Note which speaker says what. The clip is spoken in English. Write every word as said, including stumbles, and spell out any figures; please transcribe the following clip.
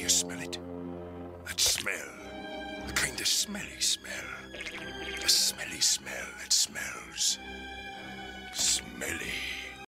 Speaker 1: you smell it? That smell. The kind of smelly smell. A smelly smell that smells smelly.